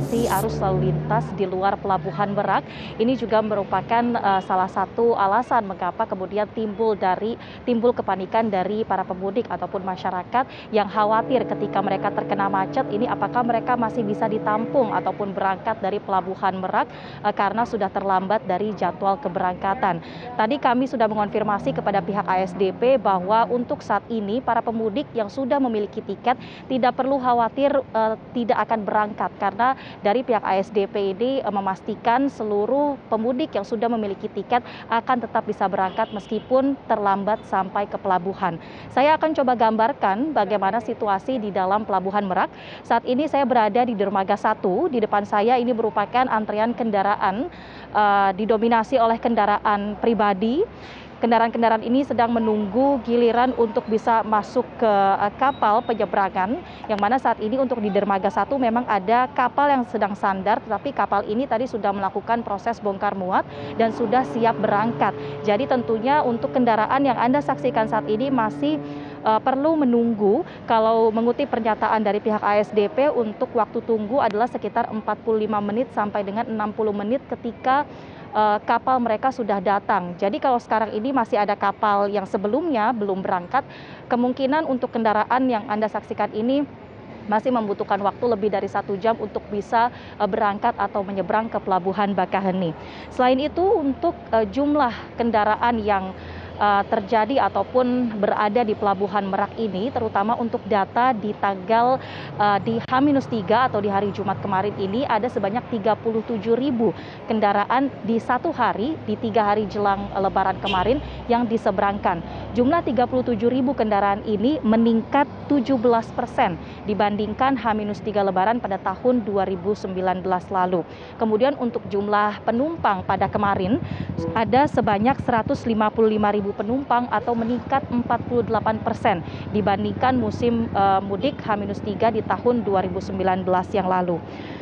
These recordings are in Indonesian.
mengatasi arus lalu lintas di luar Pelabuhan Merak. Ini juga merupakan salah satu alasan mengapa kemudian timbul kepanikan dari para pemudik ataupun masyarakat yang khawatir ketika mereka terkena macet ini apakah mereka masih bisa ditampung ataupun berangkat dari Pelabuhan Merak karena sudah terlambat dari jadwal keberangkatan. Tadi kami sudah mengonfirmasi kepada pihak ASDP bahwa untuk saat ini para pemudik yang sudah memiliki tiket tidak perlu khawatir tidak akan berangkat karena dari pihak ASDP ini memastikan seluruh pemudik yang sudah memiliki tiket akan tetap bisa berangkat meskipun terlambat sampai ke pelabuhan. Saya akan coba gambarkan bagaimana situasi di dalam Pelabuhan Merak. Saat ini saya berada di dermaga 1, di depan saya ini merupakan antrian kendaraan didominasi oleh kendaraan pribadi. Kendaraan-kendaraan ini sedang menunggu giliran untuk bisa masuk ke kapal penyeberangan, yang mana saat ini untuk di dermaga 1 memang ada kapal yang sedang sandar, tetapi kapal ini tadi sudah melakukan proses bongkar muat dan sudah siap berangkat. Jadi tentunya untuk kendaraan yang Anda saksikan saat ini masih perlu menunggu. Kalau mengutip pernyataan dari pihak ASDP untuk waktu tunggu adalah sekitar 45 menit sampai dengan 60 menit ketika kapal mereka sudah datang. Jadi kalau sekarang ini masih ada kapal yang sebelumnya belum berangkat, kemungkinan untuk kendaraan yang Anda saksikan ini masih membutuhkan waktu lebih dari 1 jam untuk bisa berangkat atau menyeberang ke Pelabuhan Bakaheni. Selain itu untuk jumlah kendaraan yang terjadi ataupun berada di Pelabuhan Merak ini, terutama untuk data di tanggal di H-3 atau di hari Jumat kemarin ini ada sebanyak 37.000 kendaraan di satu hari di 3 hari jelang Lebaran kemarin yang diseberangkan. Jumlah 37.000 kendaraan ini meningkat 17% dibandingkan H-3 Lebaran pada tahun 2019 lalu. Kemudian untuk jumlah penumpang pada kemarin ada sebanyak 155.000 penumpang atau meningkat 48% dibandingkan musim mudik H-3 di tahun 2019 yang lalu.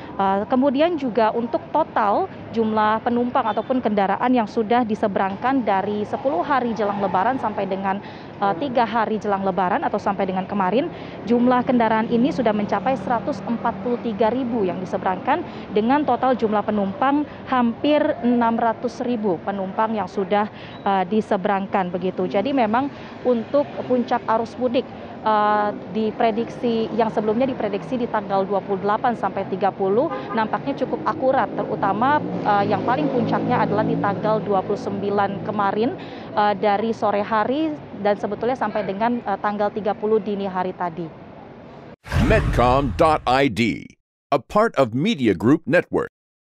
Kemudian juga untuk total jumlah penumpang ataupun kendaraan yang sudah diseberangkan dari 10 hari jelang Lebaran sampai dengan 3 hari jelang Lebaran atau sampai dengan kemarin, jumlah kendaraan ini sudah mencapai 143.000 yang diseberangkan dengan total jumlah penumpang hampir 600.000 penumpang yang sudah diseberangkan begitu. Jadi memang untuk puncak arus mudik diprediksi yang sebelumnya diprediksi di tanggal 28 sampai 30 nampaknya cukup akurat, terutama yang paling puncaknya adalah di tanggal 29 kemarin dari sore hari dan sebetulnya sampai dengan tanggal 30 dini hari tadi. Medcom.id, a part of Media Group Network.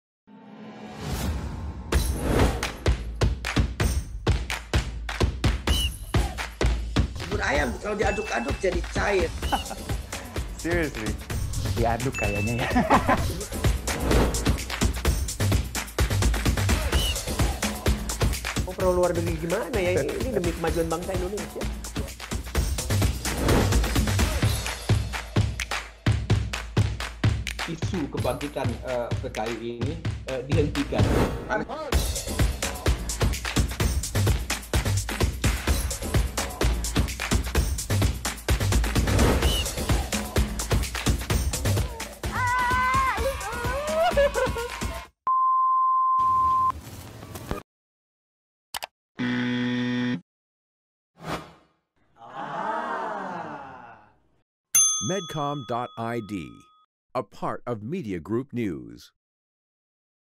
Ayam kalau diaduk-aduk jadi cair. Seriously, diaduk kayaknya ya. Mau perlu luar negeri gimana ya? Ini demi kemajuan bangsa Indonesia. Isu kebangkitan PKI ini dihentikan. Medcom.id, a part of Media Group News.